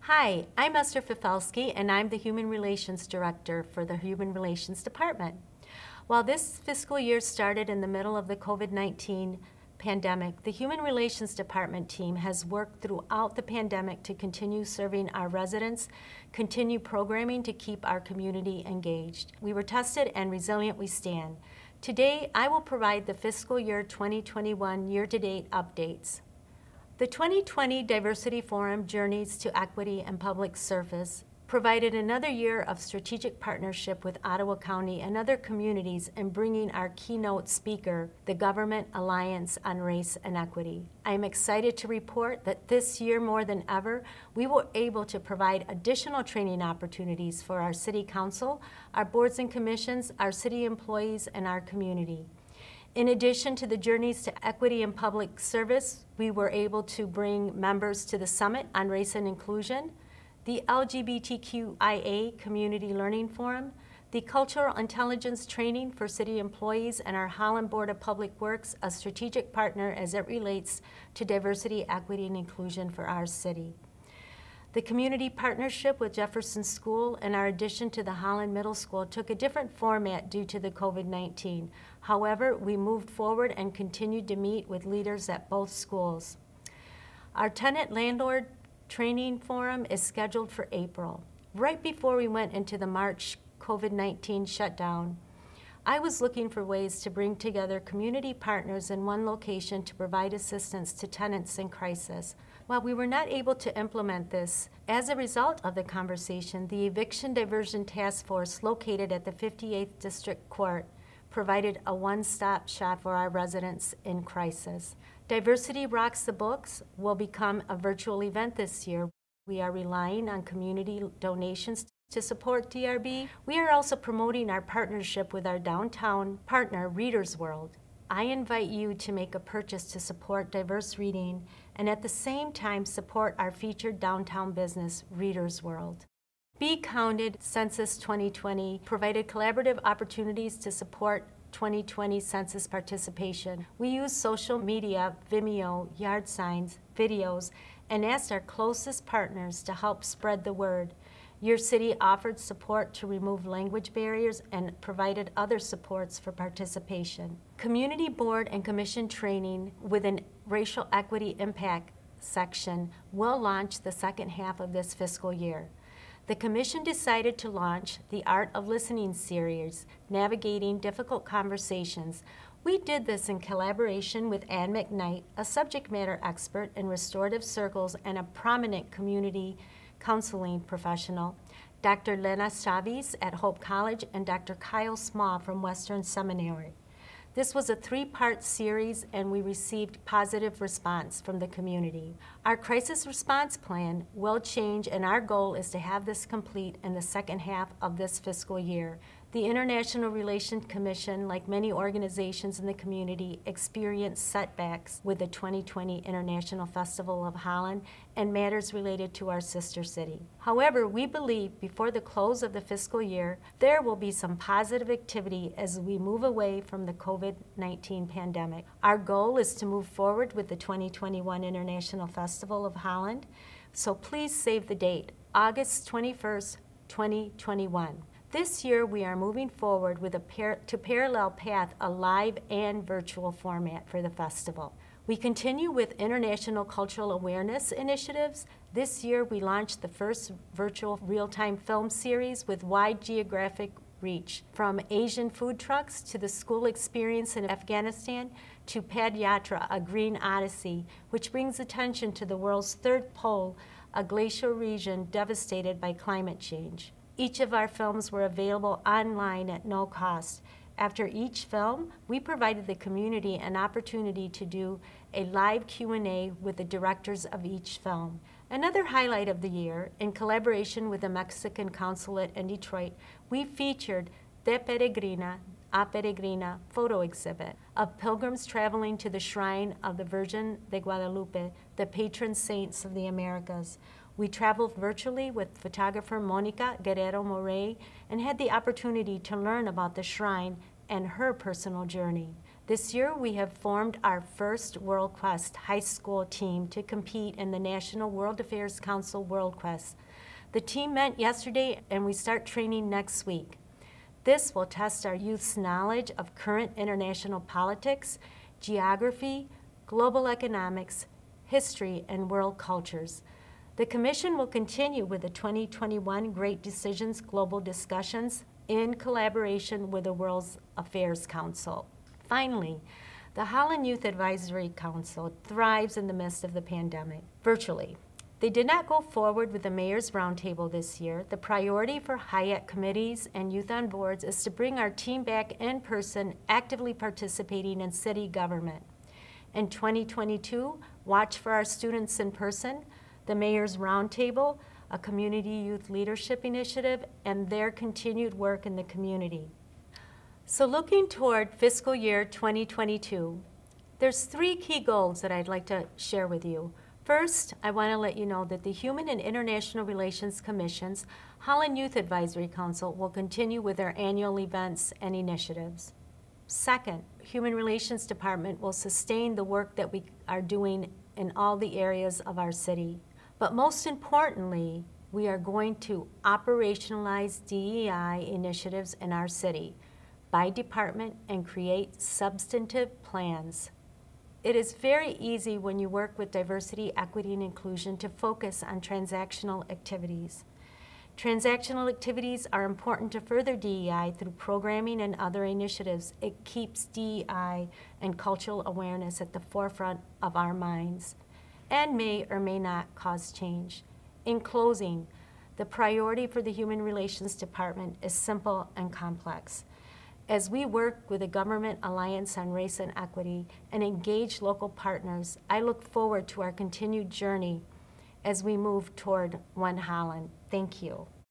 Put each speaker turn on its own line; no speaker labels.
Hi, I'm Esther Fifelsky, and I'm the Human Relations Director for the Human Relations Department. While this fiscal year started in the middle of the COVID-19 pandemic, the Human Relations Department team has worked throughout the pandemic to continue serving our residents, continue programming to keep our community engaged. We were tested and resilient we stand. Today, I will provide the fiscal year 2021 year-to-date updates. The 2020 Diversity Forum Journeys to Equity and Public Service provided another year of strategic partnership with Ottawa County and other communities in bringing our keynote speaker, the Government Alliance on Race and Equity. I am excited to report that this year more than ever, we were able to provide additional training opportunities for our City Council, our boards and commissions, our city employees, and our community. In addition to the Journeys to Equity and Public Service, we were able to bring members to the Summit on Race and Inclusion, the LGBTQIA Community Learning Forum, the Cultural Intelligence Training for City Employees, and our Holland Board of Public Works, a strategic partner as it relates to diversity, equity, and inclusion for our city. The community partnership with Jefferson School and our addition to the Holland Middle School took a different format due to the COVID-19. However, we moved forward and continued to meet with leaders at both schools. Our tenant landlord training forum is scheduled for April. Right before we went into the March COVID-19 shutdown, I was looking for ways to bring together community partners in one location to provide assistance to tenants in crisis. While we were not able to implement this, as a result of the conversation, the Eviction Diversion Task Force located at the 58th District Court provided a one-stop shop for our residents in crisis. Diversity Rocks the Books will become a virtual event this year. We are relying on community donations to support DRB. We are also promoting our partnership with our downtown partner, Readers World. I invite you to make a purchase to support diverse reading and at the same time support our featured downtown business, Readers World. Be Counted Census 2020 provided collaborative opportunities to support 2020 census participation. We used social media, Vimeo, yard signs, videos, and asked our closest partners to help spread the word. Your city offered support to remove language barriers and provided other supports for participation. Community board and commission training with an racial equity impact section will launch the second half of this fiscal year. The commission decided to launch the Art of Listening series, Navigating Difficult Conversations. We did this in collaboration with Ann McKnight, a subject matter expert in restorative circles and a prominent community counseling professional, Dr. Lena Chavez at Hope College, and Dr. Kyle Small from Western Seminary. This was a three-part series, and we received positive response from the community. Our crisis response plan will change, and our goal is to have this complete in the second half of this fiscal year. The International Relations Commission, like many organizations in the community, experienced setbacks with the 2020 International Festival of Holland and matters related to our sister city. However, we believe before the close of the fiscal year, there will be some positive activity as we move away from the COVID-19 pandemic. Our goal is to move forward with the 2021 International Festival of Holland, so please save the date, August 21st, 2021. This year, we are moving forward with to parallel path a live and virtual format for the festival. We continue with international cultural awareness initiatives. This year, we launched the first virtual real-time film series with wide geographic reach, from Asian food trucks to the school experience in Afghanistan to Pad Yatra, a green odyssey, which brings attention to the world's third pole, a glacial region devastated by climate change. Each of our films were available online at no cost. After each film, we provided the community an opportunity to do a live Q&A with the directors of each film. Another highlight of the year, in collaboration with the Mexican Consulate in Detroit, we featured De Peregrina a Peregrina photo exhibit of pilgrims traveling to the shrine of the Virgin de Guadalupe, the patron saints of the Americas. We traveled virtually with photographer Monica Guerrero Morey and had the opportunity to learn about the shrine and her personal journey. This year we have formed our first WorldQuest high school team to compete in the National World Affairs Council WorldQuest. The team met yesterday and we start training next week. This will test our youth's knowledge of current international politics, geography, global economics, history, and world cultures. The Commission will continue with the 2021 Great Decisions Global Discussions in collaboration with the World Affairs Council. Finally, the Holland Youth Advisory Council thrives in the midst of the pandemic, virtually. They did not go forward with the Mayor's Roundtable this year. The priority for HIAC committees and youth on boards is to bring our team back in person, actively participating in city government. In 2022, watch for our students in person, the Mayor's Roundtable, a community youth leadership initiative, and their continued work in the community. So looking toward fiscal year 2022, there's 3 key goals that I'd like to share with you. First, I want to let you know that the Human and International Relations Commission's Holland Youth Advisory Council will continue with their annual events and initiatives. Second, Human Relations Department will sustain the work that we are doing in all the areas of our city. But most importantly, we are going to operationalize DEI initiatives in our city by department and create substantive plans. It is very easy when you work with diversity, equity, and inclusion to focus on transactional activities. Transactional activities are important to further DEI through programming and other initiatives. It keeps DEI and cultural awareness at the forefront of our minds and may or may not cause change. In closing, the priority for the Human Relations Department is simple and complex. As we work with the Government Alliance on Race and Equity and engage local partners, I look forward to our continued journey as we move toward One Holland. Thank you.